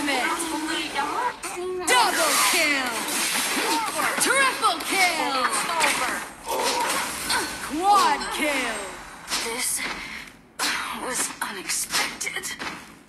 ultimate! Double kill! Triple kill! Quad kill! This was unexpected.